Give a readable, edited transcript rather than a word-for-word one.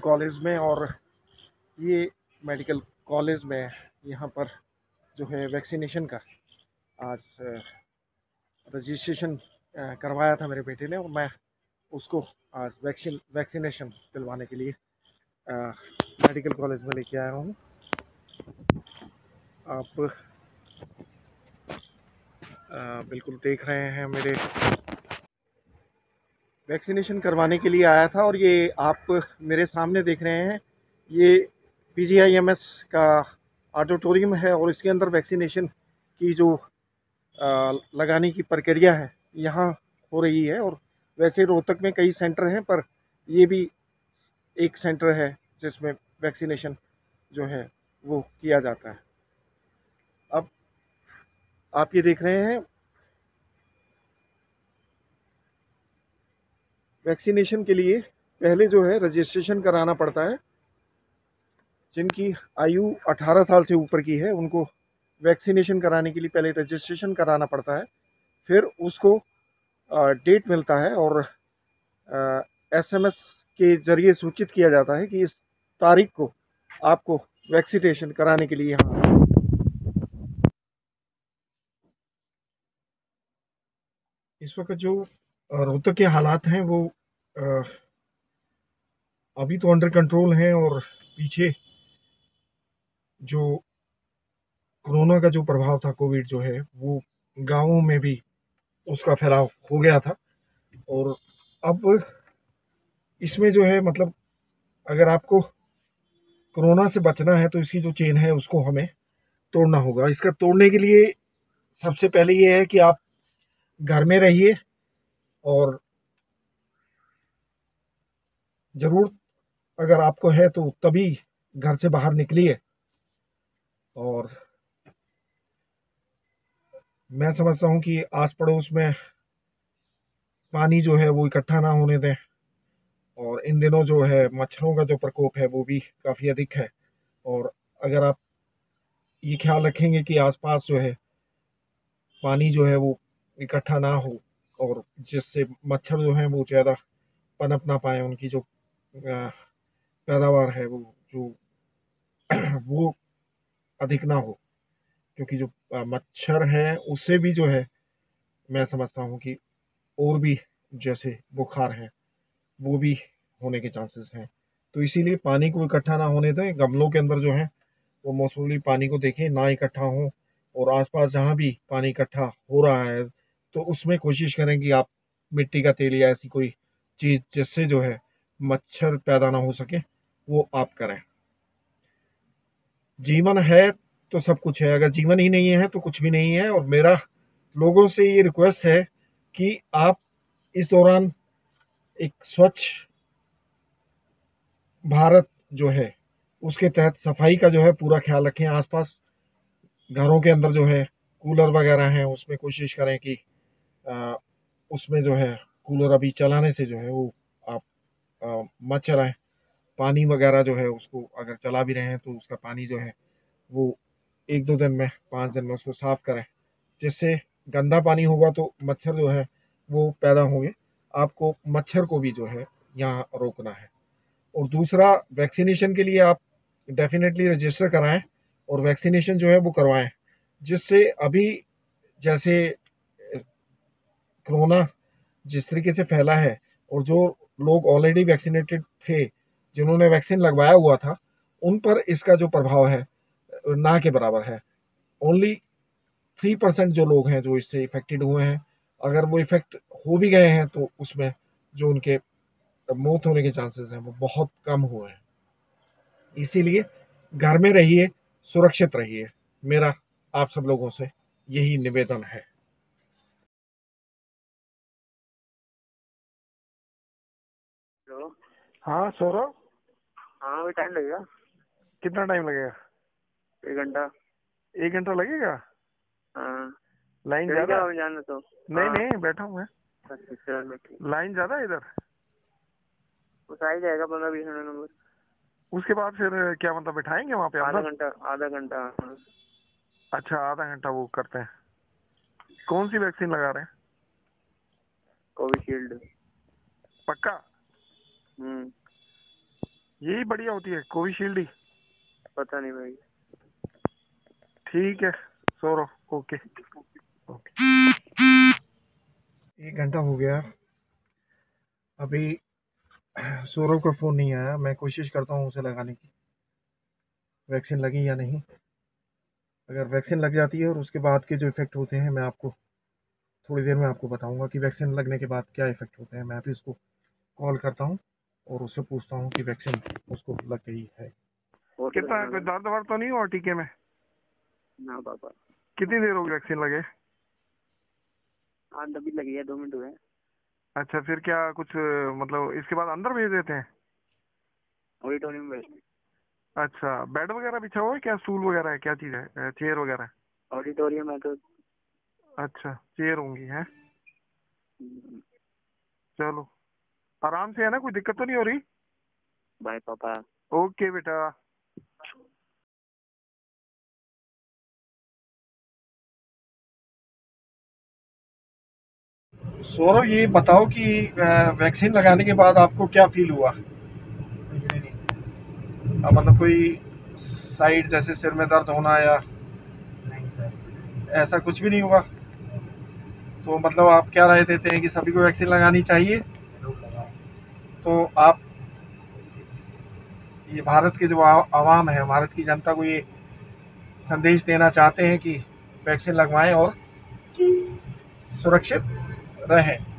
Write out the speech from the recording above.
College में, और ये मेडिकल कॉलेज में यहाँ पर जो है वैक्सीनेशन का आज रजिस्ट्रेशन करवाया था मेरे बेटे ने, और मैं उसको आज वैक्सीनेशन दिलवाने के लिए मेडिकल कॉलेज में लेके आया हूँ। आप बिल्कुल देख रहे हैं, मेरे वैक्सीनेशन करवाने के लिए आया था। और ये आप मेरे सामने देख रहे हैं, ये PGIMS का ऑडिटोरियम है, और इसके अंदर वैक्सीनेशन की जो लगाने की प्रक्रिया है यहाँ हो रही है। और वैसे रोहतक में कई सेंटर हैं, पर ये भी एक सेंटर है जिसमें वैक्सीनेशन जो है वो किया जाता है। अब आप ये देख रहे हैं, वैक्सीनेशन के लिए पहले जो है रजिस्ट्रेशन कराना पड़ता है। जिनकी आयु 18 साल से ऊपर की है उनको वैक्सीनेशन कराने के लिए पहले रजिस्ट्रेशन कराना पड़ता है। फिर उसको डेट मिलता है, और SMS के जरिए सूचित किया जाता है कि इस तारीख को आपको वैक्सीनेशन कराने के लिए यहाँ। इस वक्त जो रोहतक के हालात हैं वो अभी तो अंडर कंट्रोल हैं, और पीछे जो कोरोना का जो प्रभाव था, कोविड जो है वो गांवों में भी उसका फैलाव हो गया था। और अब इसमें जो है मतलब अगर आपको कोरोना से बचना है तो इसकी जो चेन है उसको हमें तोड़ना होगा। इसका तोड़ने के लिए सबसे पहले ये है कि आप घर में रहिए, और ज़रूरत अगर आपको है तो तभी घर से बाहर निकलिए। और मैं समझता हूँ कि आस पड़ोस में पानी जो है वो इकट्ठा ना होने दें। और इन दिनों जो है मच्छरों का जो प्रकोप है वो भी काफ़ी अधिक है। और अगर आप ये ख्याल रखेंगे कि आसपास जो है पानी जो है वो इकट्ठा ना हो, और जिससे मच्छर जो है वो ज़्यादा पनप ना पाए, उनकी जो पैदावार है वो जो वो अधिक ना हो। क्योंकि जो मच्छर है उससे भी जो है मैं समझता हूँ कि और भी जैसे बुखार है वो भी होने के चांसेस हैं। तो इसीलिए पानी को इकट्ठा ना होने दें। गमलों के अंदर जो है वो मौसमी पानी को देखें ना इकट्ठा हो, और आसपास जहाँ भी पानी इकट्ठा हो रहा है तो उसमें कोशिश करें कि आप मिट्टी का तेल या ऐसी कोई चीज़ जिससे जो है मच्छर पैदा ना हो सके वो आप करें। जीवन है तो सब कुछ है, अगर जीवन ही नहीं है तो कुछ भी नहीं है। और मेरा लोगों से ये रिक्वेस्ट है कि आप इस दौरान एक स्वच्छ भारत जो है उसके तहत सफाई का जो है पूरा ख्याल रखें। आसपास घरों के अंदर जो है कूलर वगैरह हैं उसमें कोशिश करें कि उसमें जो है कूलर अभी चलाने से जो है वो आप मत चलाएं। पानी वगैरह जो है उसको अगर चला भी रहे हैं तो उसका पानी जो है वो 1-2 दिन में 5 दिन में उसको साफ करें। जिससे गंदा पानी होगा तो मच्छर जो है वो पैदा होंगे। आपको मच्छर को भी जो है यहाँ रोकना है। और दूसरा, वैक्सीनेशन के लिए आप डेफिनेटली रजिस्टर कराएं और वैक्सीनेशन जो है वो करवाएं। जिससे अभी जैसे कोरोना जिस तरीके से फैला है, और जो लोग ऑलरेडी वैक्सीनेटेड थे जिन्होंने वैक्सीन लगवाया हुआ था उन पर इसका जो प्रभाव है ना के बराबर है। ओनली 3% जो लोग हैं जो इससे इफेक्टेड हुए हैं। अगर वो इफेक्ट हो भी गए हैं तो उसमें जो उनके मौत होने के चांसेस हैं वो बहुत कम हुए हैं। इसीलिए घर में रहिए, सुरक्षित रहिए। मेरा आप सब लोगों से यही निवेदन है। हेलो। हाँ सौरभ, हाँ अभी टाइम लगेगा। कितना टाइम लगेगा? 1 घंटा। 1 घंटा लगेगा? हाँ लाइन चलिए, ज्यादा? क्या अभी जाना तो। नहीं हाँ नहीं, बैठा हूँ मैं। अच्छा चलो ठीक। लाइन ज्यादा है इधर? बस आ ही जाएगा 15-20 मिनट में बस। उसके बाद फिर क्या मतलब बिठाएंगे वहाँ पे आधा अंदर? घंटा आधा घंटा हाँ। अच्छा, आधा घंटा वो करते हैं। कौन सी वैक्सीन लगा रहे हैं? कोविशील्ड। पक्का? हम्म। यही बढ़िया होती है कोविशील्ड ही। पता नहीं भाई। ठीक है सौरभ, ओके ओके। 1 घंटा हो गया, अभी सौरभ का फ़ोन नहीं आया। मैं कोशिश करता हूँ उसे लगाने की, वैक्सीन लगी या नहीं। अगर वैक्सीन लग जाती है और उसके बाद के जो इफ़ेक्ट होते हैं, मैं आपको थोड़ी देर में आपको बताऊंगा कि वैक्सीन लगने के बाद क्या इफ़ेक्ट होते हैं। मैं अभी उसको कॉल करता हूँ और उससे पूछता हूँ कि वैक्सीन उसको लग गई है। और कितना कोई दर्द वर्द तो नहीं हुआ टीके में? ना पापा। कितनी देर हो गई वैक्सीन लगे? हाँ अभी लगी है, 2 मिनट हुए। अच्छा, फिर क्या कुछ मतलब इसके बाद अंदर भेज देते हैं? ऑडिटोरियम में। अच्छा, बेड वगैरह बिछा हुआ है क्या? स्टूल वगैरह है, क्या चीज़ है, चेयर वगैरह है? ऑडिटोरियम है तो। अच्छा, चेयर होंगी हैं। हम्म, चलो, आराम से है ना, कोई दिक्कत तो नहीं हो रही? बाय पापा। ओके बेटा। सौरभ, ये बताओ कि वैक्सीन लगाने के बाद आपको क्या फील हुआ? मतलब कोई साइड जैसे सिर में दर्द होना या नहीं सर। ऐसा कुछ भी नहीं हुआ? तो मतलब आप क्या राय देते हैं कि सभी को वैक्सीन लगानी चाहिए? लोग लगाओ। तो आप ये भारत के जो आवाम है, भारत की जनता को ये संदेश देना चाहते हैं कि वैक्सीन लगवाएं और सुरक्षित रहें।